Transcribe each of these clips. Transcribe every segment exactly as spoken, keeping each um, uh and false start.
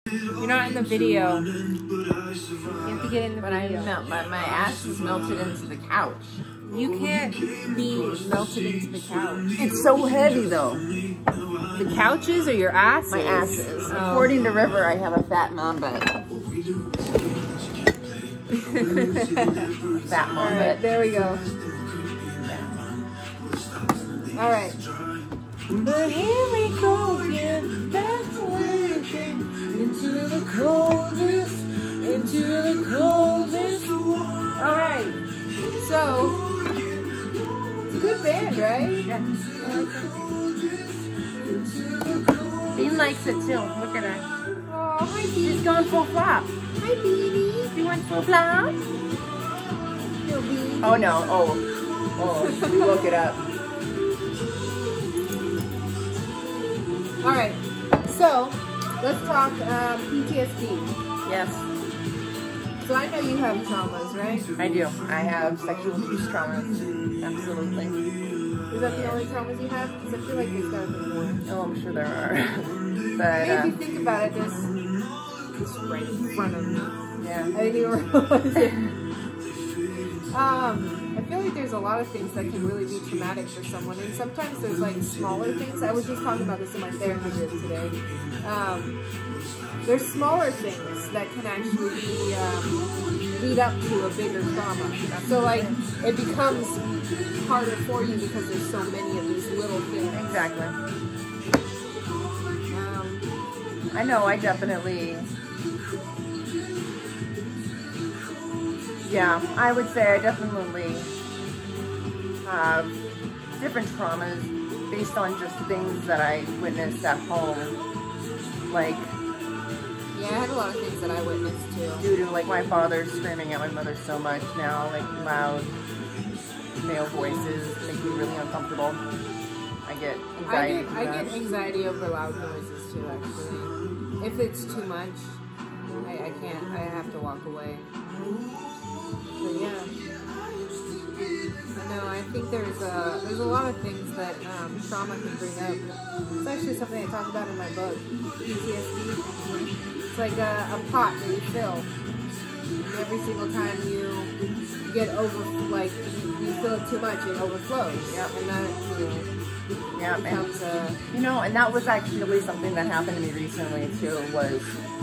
You're not in the video. You have to get in the but video. I melt, my, my ass is melted into the couch. You can't be melted into the couch. It's so heavy though. The couches or your asses? My asses. Oh. According to River, I have a fat mom butt. Fat mom All right, butt. there we go. All right. But here we go again, that's the way it came, into the coldest, into the coldest. All right, so it's a good band, right? Yeah. Yeah. Bean likes it too. Look at her. Oh, hi, She's Beanie. going full flop. Hi, Beanie. You want full flop? Yo, Beanie. Oh no. Oh. Oh. We woke it up. All right, so let's talk um, P T S D. Yes, So I know you have traumas, right? I do. I have sexual abuse traumas. Absolutely. Is that the only traumas you have? Because I feel like there's gotta be more. Oh, I'm sure there are. But Maybe if uh, you think about it, this this right in front of me. yeah. I didn't even realize it. Um, I feel like there's a lot of things that can really be traumatic for someone, and sometimes there's like smaller things. I was just talking about this in my therapy group today. Um, there's smaller things that can actually be, um, lead up to a bigger trauma. So like it becomes harder for you because there's so many of these little things. Exactly. Um, I know. I definitely. Yeah, I would say I definitely have different traumas based on just things that I witnessed at home. Like, yeah, I had a lot of things that I witnessed too. due to like my father screaming at my mother so much now, like loud male voices make me really uncomfortable. I get I anxiety. get, from I that. get anxiety over loud noises too, actually. If it's too much, I, I can't, I have to walk away. But yeah. No, I think there's a, there's a lot of things that um, trauma can bring up. It's actually something I talk about in my book, P T S D. It's like a, a pot that you fill. And every single time you get over, like, you, you fill it too much, it overflows. Yep. And that, you know, Yeah, and becomes a... you know, and that was actually something that happened to me recently too. Was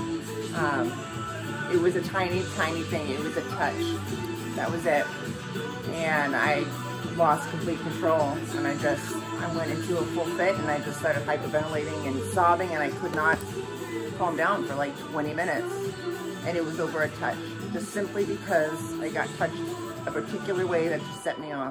um, it was a tiny, tiny thing. It was a touch. That was it, and I lost complete control, and I just I went into a full fit, and I just started hyperventilating and sobbing, and I could not calm down for like twenty minutes, and it was over a touch, just simply because I got touched a particular way that just set me off.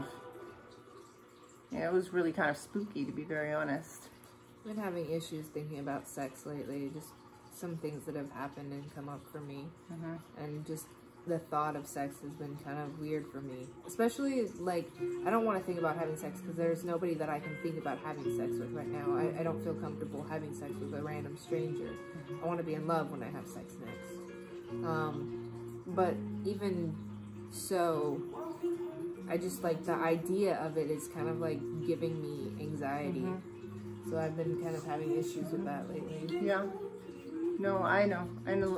Yeah, it was really kind of spooky, to be very honest. I've been having issues thinking about sex lately, just some things that have happened and come up for me. Mm-hmm. And just the thought of sex has been kind of weird for me. Especially, like, I don't want to think about having sex because there's nobody that I can think about having sex with right now. I, I don't feel comfortable having sex with a random stranger. I want to be in love when I have sex next. Um, but even so, I just, like, the idea of it is kind of, like, giving me anxiety. Mm-hmm. So I've been kind of having issues with that lately. Yeah. No, I know. I know.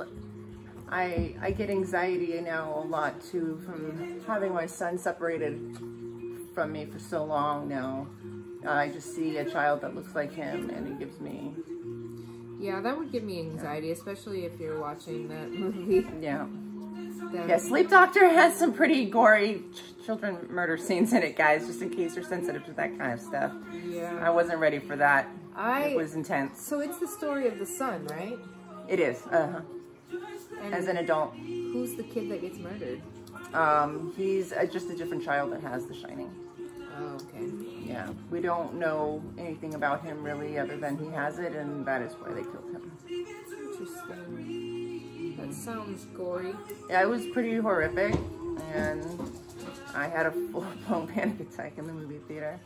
I I get anxiety now a lot too from having my son separated from me for so long now. Uh, I just see a child that looks like him, and it gives me. Yeah, that would give me anxiety, especially if you're watching that movie. Yeah. That Yeah, Sleep Doctor has some pretty gory ch children murder scenes in it, guys, just in case you're sensitive to that kind of stuff. Yeah. I wasn't ready for that. I, it was intense. So it's the story of the son, right? It is. Uh-huh. And as an adult. Who's the kid that gets murdered? Um, he's a, just a different child that has The Shining. Oh, okay. Yeah, we don't know anything about him really other than he has it, and that is why they killed him. Interesting. That sounds gory. Yeah, it was pretty horrific, and I had a full-blown panic attack in the movie theater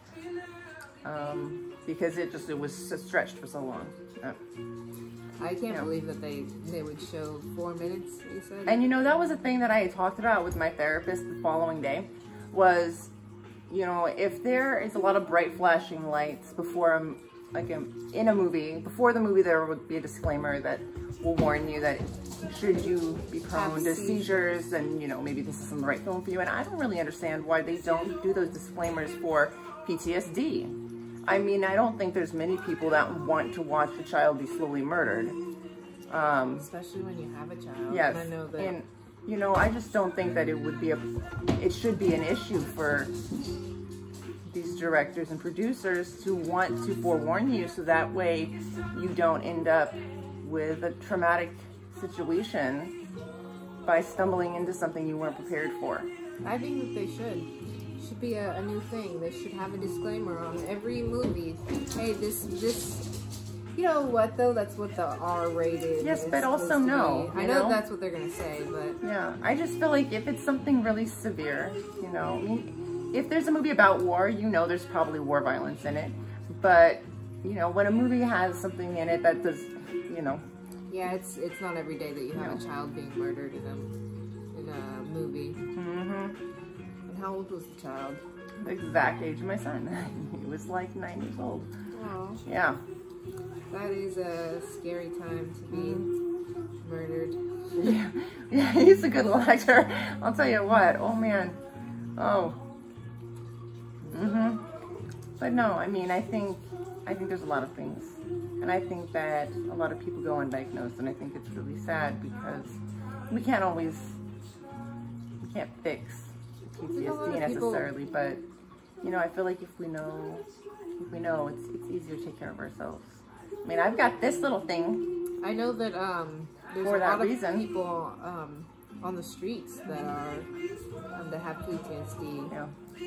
um, because it just it was stretched for so long. Uh, I can't yeah. believe that they they would show four minutes, you said? And you know, that was a thing that I had talked about with my therapist the following day, was, you know, if there is a lot of bright flashing lights before, a, like a, in a movie, before the movie there would be a disclaimer that will warn you that should you be prone to seizures. seizures, and you know, maybe this isn't the right film for you. And I don't really understand why they don't do those disclaimers for P T S D. I mean, I don't think there's many people that want to watch a child be slowly murdered. Um, Especially when you have a child. yes, And I know that. and you know, I just don't think that it would be a, it should be an issue for these directors and producers to want to forewarn you, so that way you don't end up with a traumatic situation by stumbling into something you weren't prepared for. I think that they should. Should be a, a new thing. They should have a disclaimer on every movie. Hey, this, this, you know what though? That's what the R rated. Yes, is but also supposed to no, be. I you know, know? that's what they're gonna say, but Yeah, I just feel like if it's something really severe, you know, I mean, if there's a movie about war, you know there's probably war violence in it. But, you know, when a movie has something in it that does, you know. yeah, it's it's not every day that you have No. a child being murdered in a in a movie. Mm-hmm. And how old was the child? The exact age of my son. He was like nine years old. Oh, Yeah. that is a scary time to be murdered. Yeah, yeah, he's a good little actor. I'll tell you what. Oh man. Oh. Mhm. But no, I mean, I think, I think there's a lot of things, and I think that a lot of people go undiagnosed, and I think it's really sad because we can't always, we can't fix P T S D necessarily, but you know, I feel like if we know, if we know, it's it's easier to take care of ourselves. I mean, I've got this little thing. I know that um, there's For a that lot reason. of people um, on the streets that are um, that have P T S D. Yeah.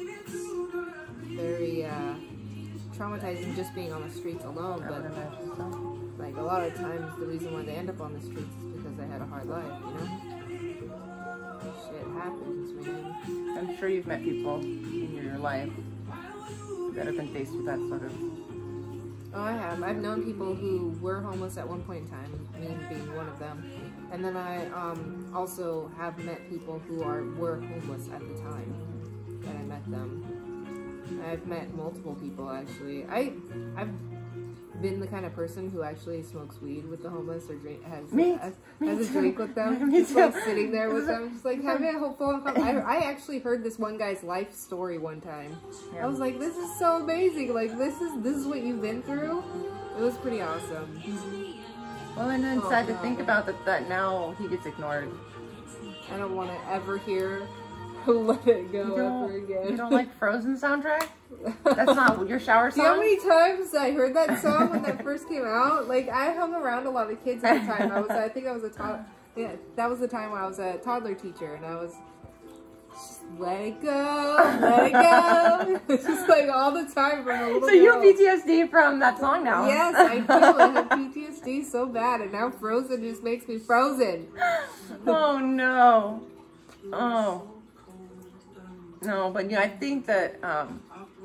Very uh, traumatizing just being on the streets alone. I would But imagine so. like a lot of times, the reason why they end up on the streets is because they had a hard life. You know, shit happens, man. I'm sure you've met people in your life that have been faced with that sort of. Oh, I have. I've known people who were homeless at one point in time, me being one of them. And then I um, also have met people who are were homeless at the time that I met them. I've met multiple people actually. I I've been the kind of person who actually smokes weed with the homeless or drink has Me? has, Me has a too. drink with them. Me Just too. like sitting there with them, just like having a hopeful. I, I actually heard this one guy's life story one time. Yeah. I was like, this is so amazing. Like this is this is what you've been through. It was pretty awesome. Well, and then Oh, sad to no. think about that, that now he gets ignored. I don't want to ever hear Let It Go You don't, ever again. you don't like Frozen soundtrack? That's not your shower Do you know how song? many times I heard that song when that first came out? Like, I hung around a lot of kids at the time. I was, I think I was a toddler. Yeah, that was the time when I was a toddler teacher, and I was just, let it go, let it go. It's just like all the time from a little So girl. you have P T S D from that song now? Yes, I do. I have P T S D so bad, and now Frozen just makes me frozen. Oh no. Oh. No, but you know, I think that um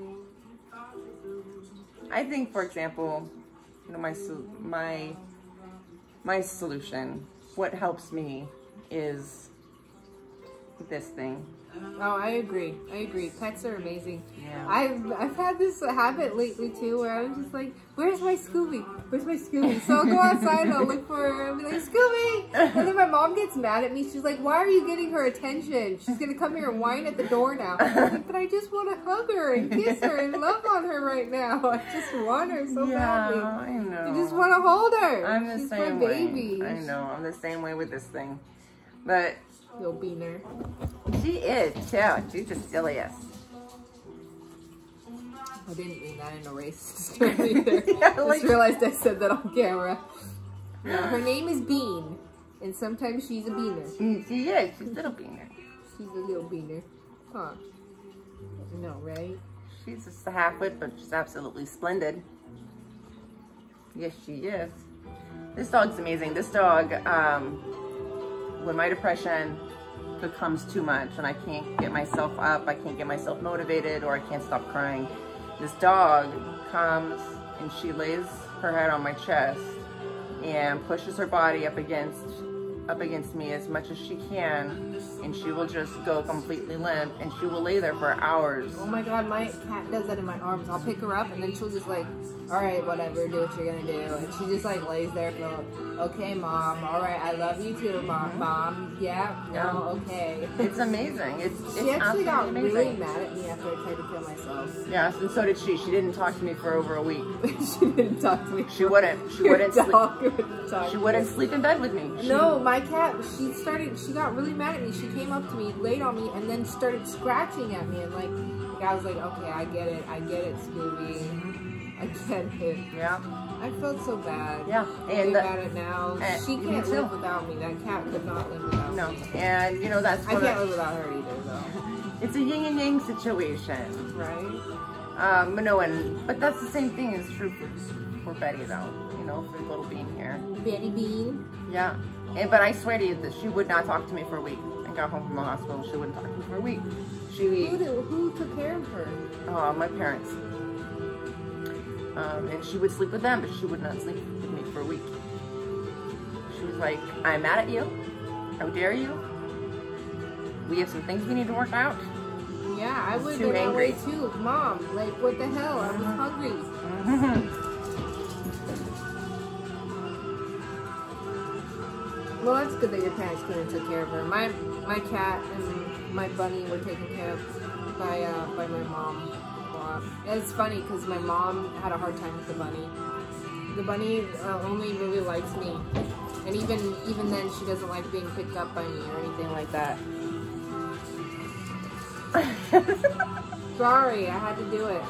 I think, for example, you know, my sol- my my solution, what helps me is this thing. Oh, I agree. I agree. Pets are amazing. Yeah. I've I've had this habit lately too, where I'm just like, "Where's my Scooby? Where's my Scooby?" So I'll go outside and I'll look for her and be like, "Scooby!" And then my mom gets mad at me. She's like, "Why are you getting her attention? She's gonna come here and whine at the door now." I'm like, but I just want to hug her and kiss her and love on her right now. I just want her so yeah, badly. I know. I just want to hold her. I'm the She's same my way. baby. I know. I'm the same way with this thing. But You'll beaner. she is, too. She's just silly as. I didn't mean that in a racist way either. Yeah, I like- just realized I said that on camera. No, her name is Bean, and sometimes she's a beaner. Mm, she is. She's a little beaner. She's a little beaner. Huh. No, right? She's just a half-wit, but she's absolutely splendid. Yes, she is. This dog's amazing. This dog, um, when my depression becomes too much and I can't get myself up, I can't get myself motivated, or I can't stop crying, this dog comes and she lays her head on my chest and pushes her body up against up against me as much as she can, and she will just go completely limp, and she will lay there for hours. Oh my god, my cat does that in my arms. I'll pick her up and then she'll just like all right, whatever, do what you're gonna do. And she just like lays there for, okay, mom, all right, I love you too, mom, mom, yeah, Yeah. no, okay. It's amazing. It's, She it's actually got absolutely really amazing. mad at me after I tried to kill myself. Yes, and so did she. She didn't talk to me for over a week. She didn't talk to me. She wouldn't. She Your wouldn't sleep. dog wouldn't talk She to wouldn't me. sleep in bed with me. She, No, my cat, she started, she got really mad at me. She came up to me, laid on me, and then started scratching at me. And like, like I was like, okay, I get it. I get it, Scooby. I get it. Yeah. I felt so bad. Yeah. I And think the- about it now. and She me can't too. live without me. That cat could not live without No. me. And, you know, that's I what can't a- live without her either, though. it's a yin and yang situation. Right? Um, but no, and, but that's the same thing is true for, for Betty, though. You know, for little Bean here. Betty Bean. Yeah. And, but I swear to you that she would not talk to me for a week. I got home from the hospital. She wouldn't talk to me for a week. She, Who, did, who took care of her? uh, my parents. Um, and she would sleep with them, but she would not sleep with me for a week. She was like, I'm mad at you. How dare you? We have some things we need to work out. Yeah, I would have Too been that angry. way too. Mom, like, what the hell? I was hungry. Well, that's good that your parents came and took care of her. My my cat and my bunny were taken care of by uh, by my mom a lot. It's funny because my mom had a hard time with the bunny. The bunny uh, only really likes me, and even even then, she doesn't like being picked up by me or anything like that. Sorry, I had to do it.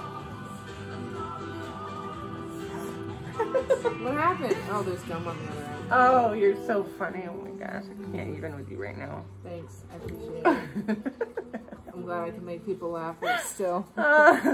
What happened? Oh, there's gum on the other end. Oh, you're so funny. Oh my gosh, I can't even with you right now. Thanks, I appreciate it. I'm glad I can make people laugh, but still. Uh,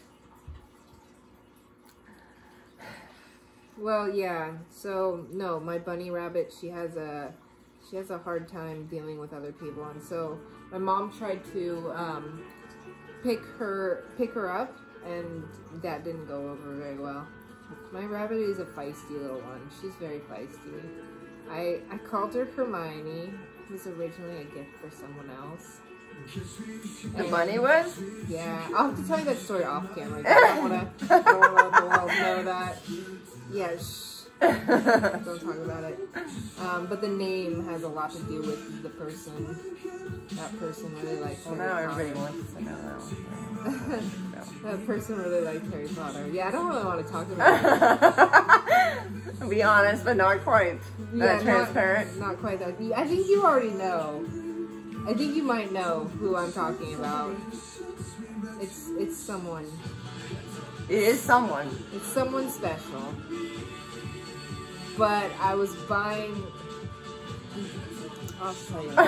Well, yeah. So no, my bunny rabbit, she has a she has a hard time dealing with other people, and so my mom tried to um, pick her pick her up, and that didn't go over very well. My rabbit is a feisty little one. She's very feisty. I I called her Hermione. It was originally a gift for someone else. the And- bunny was? Yeah, I'll have to tell you that story off camera. I don't want to. I don't want to let the world know that. Yeah, shh. Don't talk about it. Um, but the name has a lot to do with the person. That person really likes Well, Harry now Potter. everybody wants to know that. No. That person really likes Harry Potter. Yeah, I don't really want to talk about it. Be honest, but not quite. Yeah, That transparent. Not, not quite that. I think you already know. I think you might know who I'm talking about. It's it's someone. It is someone. It's someone special. But I was buying. I'll tell you.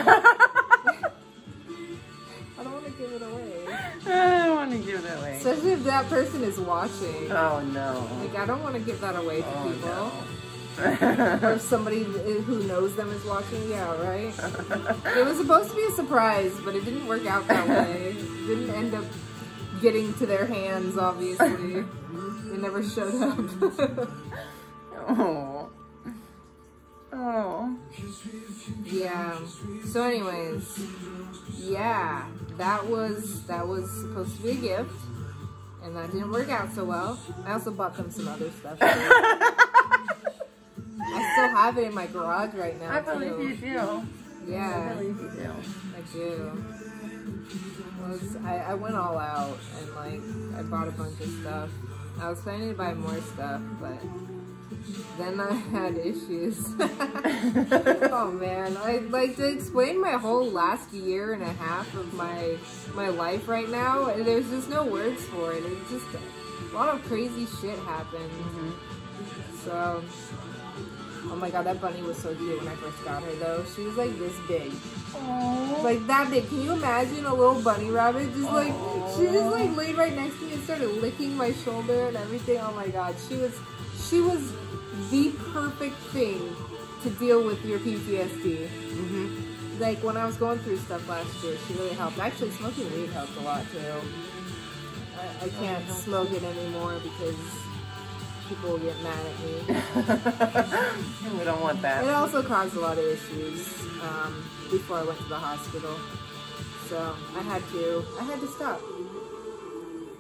I don't want to give it away. I don't want to give that away. Especially if that person is watching. Oh no. Like, I don't want to give that away to Oh, people. no. Or if somebody who knows them is watching, yeah, right? It was supposed to be a surprise, but it didn't work out that way. It didn't end up getting to their hands, obviously. They never showed up. Oh. Oh. Yeah. So anyways, yeah, that was that was supposed to be a gift, and that didn't work out so well. I also bought them some other stuff. Too. I still have it in my garage right now. I believe too. you do. Yeah, I believe you do. I do. It was, I, I went all out and like I bought a bunch of stuff. I was planning to buy more stuff, but then I had issues. Oh man, I like to explain my whole last year and a half of my my life right now. There's just no words for it. It's just a lot of crazy shit happened. Mm-hmm. So, oh my god, that bunny was so cute when I first got her though. She was like this big. Aww. Like that big. Can you imagine a little bunny rabbit just like she just like laid right next to me and started licking my shoulder and everything. Oh my god, she was she was the perfect thing to deal with your P T S D. Mm-hmm. Like when I was going through stuff last year, she really helped. Actually, smoking weed helped a lot too. I, I can't smoke it anymore because people will get mad at me. We don't want that. It also caused a lot of issues um, before I went to the hospital. So I had to, I had to stop.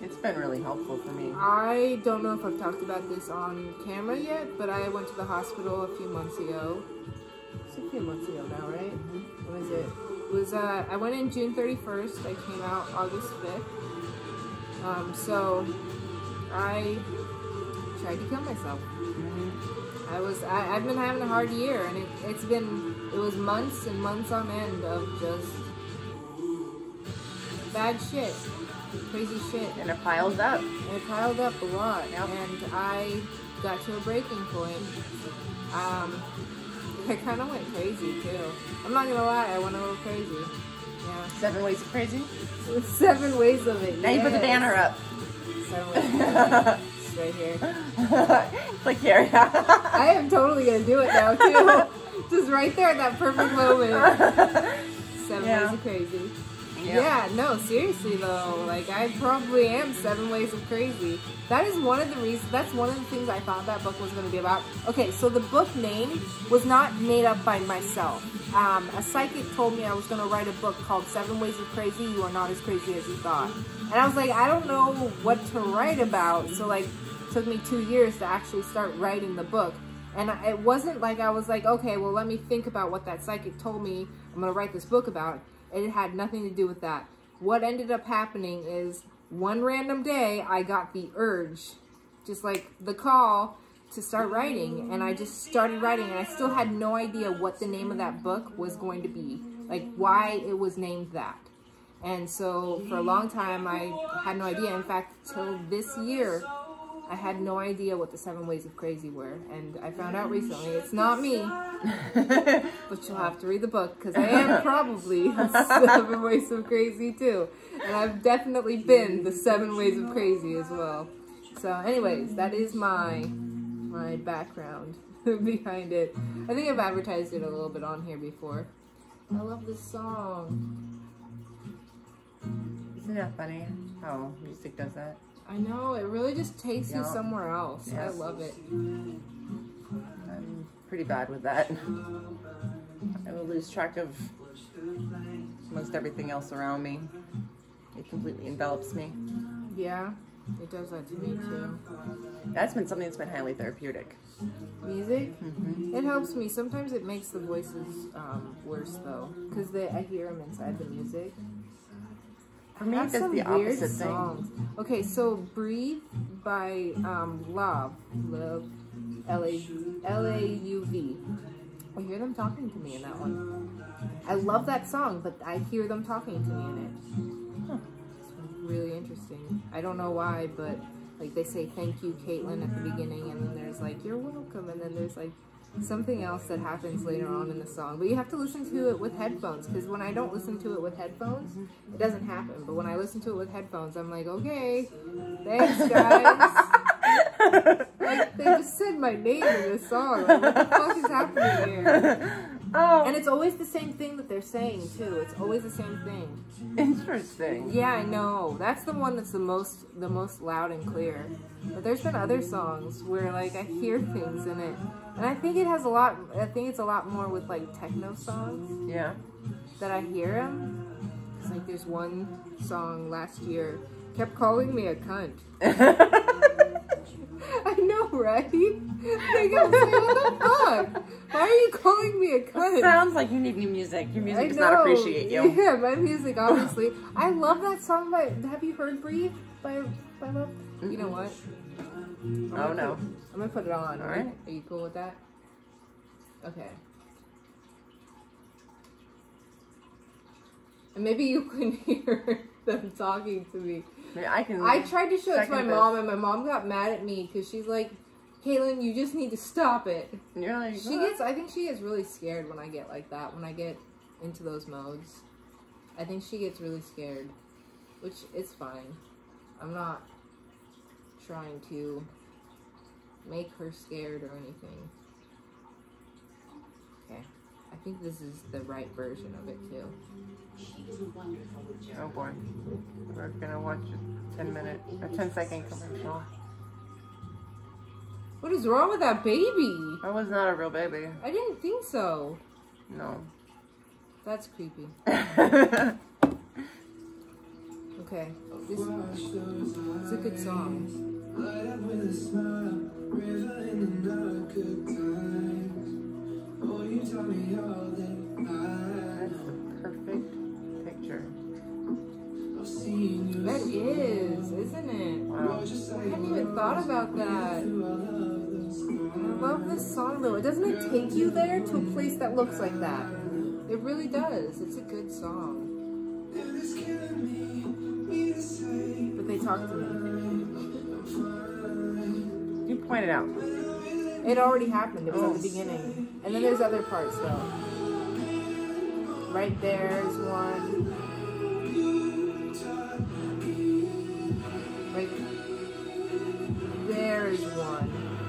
It's been really helpful for me. I don't know if I've talked about this on camera yet, but I went to the hospital a few months ago. It's a few months ago now, right? What was it? It was, uh, I went in June thirty-first. I came out August fifth. Um, so I tried to kill myself. I was, I, I've been having a hard year, and it, it's been, it was months and months on end of just bad shit, crazy shit. And it piles up. And it piled up a lot, yep. And I got to a breaking point. Um, I kind of went crazy too. I'm not gonna lie, I went a little crazy. Yeah. Seven ways of crazy? Seven ways of it. Now yes. You put the banner up. Seven ways of crazy. It's right here. It's like here. I am totally gonna do it now too. Just right there at that perfect moment. Seven yeah. ways of crazy. Yep. Yeah, no, seriously though, like I probably am seven ways of crazy. That is one of the reasons, that's one of the things I thought that book was going to be about. Okay, so the book name was not made up by myself. Um, a psychic told me I was going to write a book called Seven Ways of Crazy, You Are Not As Crazy As You Thought. And I was like, I don't know what to write about. So like, it took me two years to actually start writing the book. And I, it wasn't like I was like, okay, well, let me think about what that psychic told me I'm going to write this book about. It had nothing to do with that. What ended up happening is one random day I got the urge, just like the call to start writing, and I just started writing, and I still had no idea what the name of that book was going to be, like why it was named that. And so for a long time I had no idea. In fact, till this year I had no idea what the seven ways of crazy were, and I found out recently it's not me. But you'll have to read the book, because I am probably the seven ways of crazy too, and I've definitely been the seven ways of crazy as well. So anyways, that is my my background behind it. I think I've advertised it a little bit on here before. I love this song. Isn't that funny how music does that? I know, it really just takes yep. you somewhere else. Yes. I love it. I'm pretty bad with that. I will lose track of most everything else around me. It completely envelops me. Yeah, it does that to me too. That's been something that's been highly therapeutic. Music? Mm-hmm. It helps me. Sometimes it makes the voices um, worse though, because I hear them inside the music. For me, it does the opposite songs. thing. Okay, so Breathe by um, Love. Love. L A L A U V. I hear them talking to me in that one. I love that song, but I hear them talking to me in it. Huh. It's really interesting. I don't know why, but like they say thank you, Caitlin, at the beginning, and then there's like you're welcome, and then there's like something else that happens later on in the song. But you have to listen to it with headphones, because when I don't listen to it with headphones, it doesn't happen. But when I listen to it with headphones, I'm like, okay, thanks guys. Like, they just said my name in this song. Like, what the fuck is happening here? Oh. And it's always the same thing that they're saying too. It's always the same thing. Interesting. Yeah, I know. That's the one that's the most the most loud and clear. But there's been other songs where like I hear things in it, and I think it has a lot. I think it's a lot more with like techno songs. Yeah. That I hear them. Cause like there's one song last year kept calling me a cunt. I know, right? Like, I was like, what the fuck? Why are you calling me a cunt? It sounds like you need new music. Your music does not appreciate you. Yeah, my music, obviously. I love that song by, have you heard Breathe by, by Love? Mm-hmm. You know what? I'm oh, no. Put, I'm going to put it on. All right. Are you cool with that? Okay. And maybe you can hear them talking to me. I can. I tried to show it to my mom, and my mom got mad at me because she's like, "Caitlin, you just need to stop it." And you're like, she gets. I think she gets really scared when I get like that. When I get into those modes, I think she gets really scared, which is fine. I'm not trying to make her scared or anything. Okay, I think this is the right version of it too. Oh boy, we're gonna watch a ten minute, a ten second commercial. What is wrong with that baby? That was not a real baby. I didn't think so. No. That's creepy. Okay, Okay. This it's a good song. That's the perfect picture. That is, isn't it? Wow. I hadn't even thought about that. I love this song though. Doesn't it take you there to a place that looks like that? It really does. It's a good song. But they talk to me. You pointed out. It already happened. It was Oh. at the beginning. And then there's other parts though. Right there's one. Right there is one.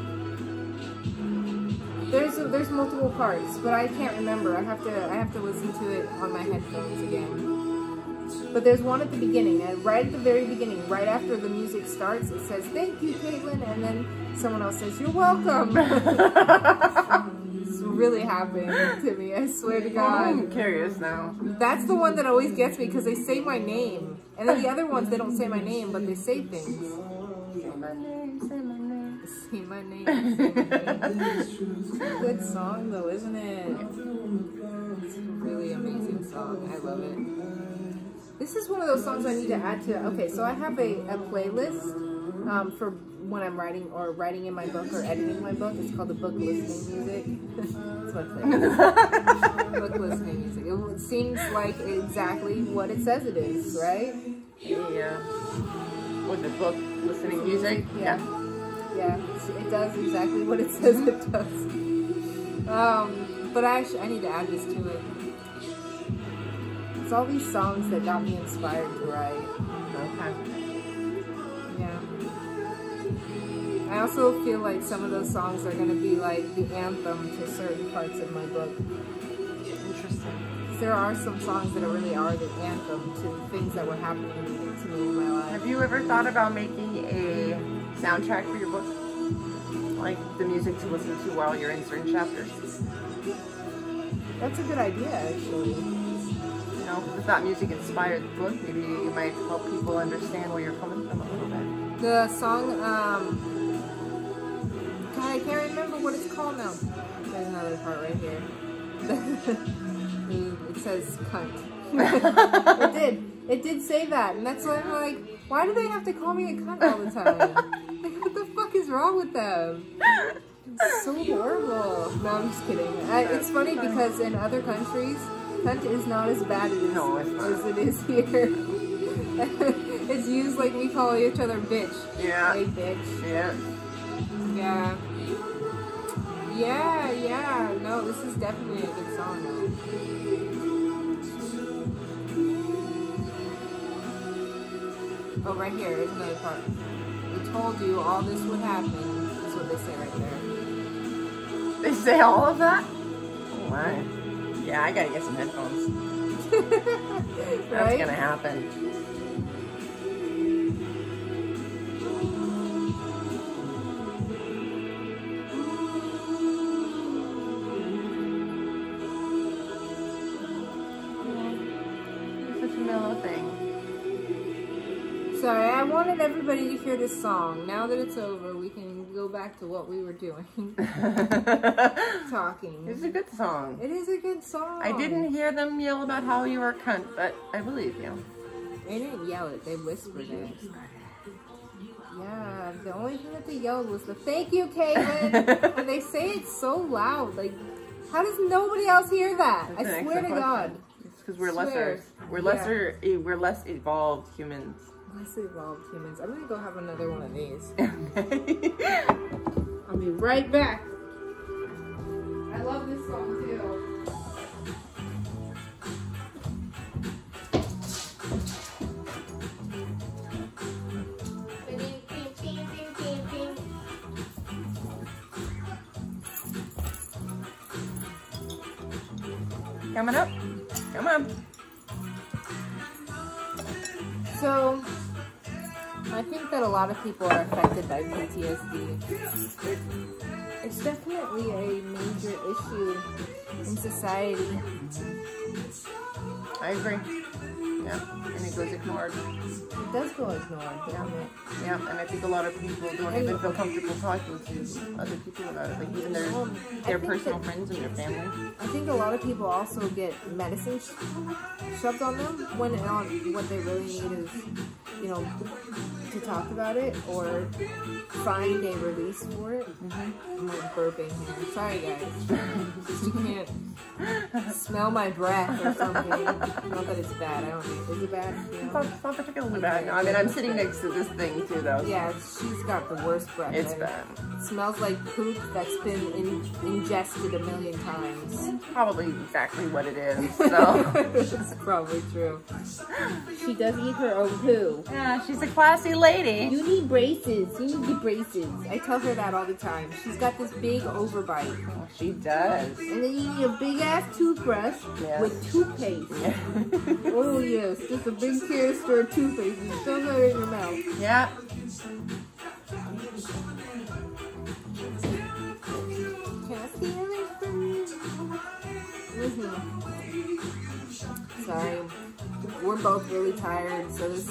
There's a, there's multiple parts, but I can't remember. I have to I have to listen to it on my headphones again. But there's one at the beginning, and right at the very beginning, right after the music starts, it says, "Thank you, Caitlin," and then someone else says, "You're welcome." It's really happened to me, I swear to God. I'm curious now. That's the one that always gets me, because they say my name. And then the other ones, they don't say my name, but they say things. Say my name, say my name. Say my name. Say my name. It's a good song, though, isn't it? It's a really amazing song. I love it. This is one of those songs I need to add to. Okay, so I have a, a playlist um, for when I'm writing or writing in my book or editing my book. It's called the book listening music. That's my playlist. Book listening music. It seems like exactly what it says it is, right? Yeah. With the book listening music? Yeah. Yeah, it does exactly what it says it does. Um, but I actually I need to add this to it. It's all these songs that got me inspired to write. Okay. Yeah. I also feel like some of those songs are going to be like the anthem to certain parts of my book. Interesting. There are some songs that really are the anthem to things that were happening to me in my life. Have you ever thought about making a soundtrack for your book? Like the music to listen to while you're in certain chapters? That's a good idea, actually. You know, if that music inspired the book, maybe you might help people understand where you're coming from a little bit. The song, um, God, I can't remember what it's called now. There's another part right here. It says cunt. It did. It did say that, and that's why I'm like, why do they have to call me a cunt all the time? Like, what the fuck is wrong with them? It's so horrible. No, I'm just kidding. I, it's funny because in other countries, cunt is not as bad as, No, it's not. as it is here. It's used like we call each other bitch. Yeah. Hey, bitch. Yeah. Yeah. Yeah, yeah. No, this is definitely a good song, though. Oh, right here. There's another part. We told you all this would happen. That's what they say right there. They say all of that? Oh my. Yeah, I gotta get some headphones. That's Right? gonna happen. Such a mellow thing. Sorry, I wanted everybody to hear this song. Now that it's over, we can go back to what we were doing. Talking. It's a good song. It is a good song. I didn't hear them yell about how you were a cunt, but I believe you. They didn't yell it, they whispered it. Yeah, the only thing that they yelled was the "thank you, Caitlin." And they say it so loud. Like, how does nobody else hear that? That's I an swear to excellent God. question. It's because we're Swear. lesser. We're Yeah. lesser. eh, We're less evolved humans. Less evolved humans. I'm gonna go have another one of these. Okay. I'll be right back. I love this song too. Coming up. Come on. So, I think that a lot of people are affected by P T S D. It's definitely a major issue in society. I agree. Yeah, and it goes ignored. It does go ignored, Yeah. doesn't it? Yeah, and I think a lot of people don't even feel comfortable talking to other people about it, like even their, Um, I their think personal that- friends and their family. I think a lot of people also get medicine sh- shoved on them when on what they really need is, you know, to talk about it or find a release for it. Mm-hmm. I'm like burping here. Sorry, guys. You can't smell my breath or something. Not that it's bad. I don't think is it bad. You It's know? not, it's not particularly bad. No, I mean, I'm sitting next to this thing too, though. Yeah, she's got the worst breath. It's ever. bad. It smells like poop that's been in, ingested a million times. Probably exactly what it is. So It's probably true. She does eat her own poo. yeah, she's a classy lady. You need braces. You need the braces. I tell her that all the time. She's got this big overbite. Oh, she does. And then you need a big ass toothbrush Yes. with toothpaste. Yeah. Oh yes, just a big canister of toothpaste. You still got it in your mouth. Yeah. Can I see everything? Mm-hmm. Sorry. We're both really tired, so this...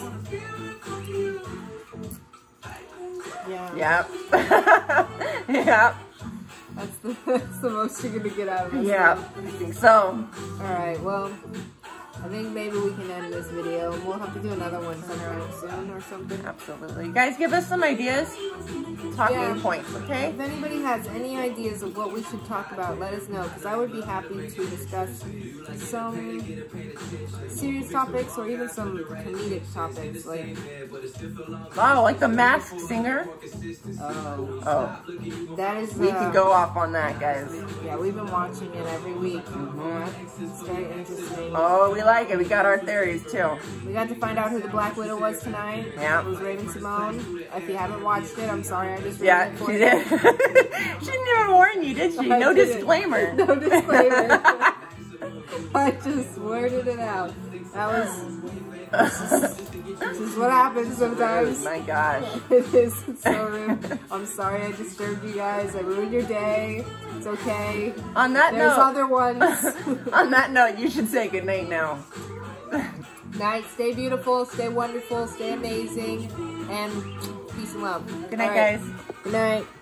Yeah. Yep. Yep. That's the, that's the most you're gonna get out of us. Yeah. I think so. Alright, well, I think maybe we can end this video. We'll have to do another one sometime soon or something. Absolutely. Guys, give us some ideas. Talking Yeah. points, okay? If anybody has any ideas of what we should talk about, let us know, because I would be happy to discuss some serious topics or even some comedic topics. Like, Wow, like the Masked Singer. oh, Oh, that is. we uh, can go off on that, guys. Yeah, we've been watching it every week. Mm-hmm. It's very interesting. Oh, we like it. We got our theories too. We got to find out who the Black Widow was tonight. Yeah. It was Raven Simone. If you haven't watched it, I'm sorry, I just ruined Yeah, it for she you. did. She didn't even warn you, did she? I No didn't. disclaimer. No disclaimer. I just worded it out. That was. This is what happens sometimes. My gosh. It is. It's so rude. I'm sorry I disturbed you guys. I ruined your day. It's okay. On that There's note, other ones. on that note, you should say goodnight now. Night. Stay beautiful. Stay wonderful. Stay amazing. And peace and love. Good night, All right. guys. Good night.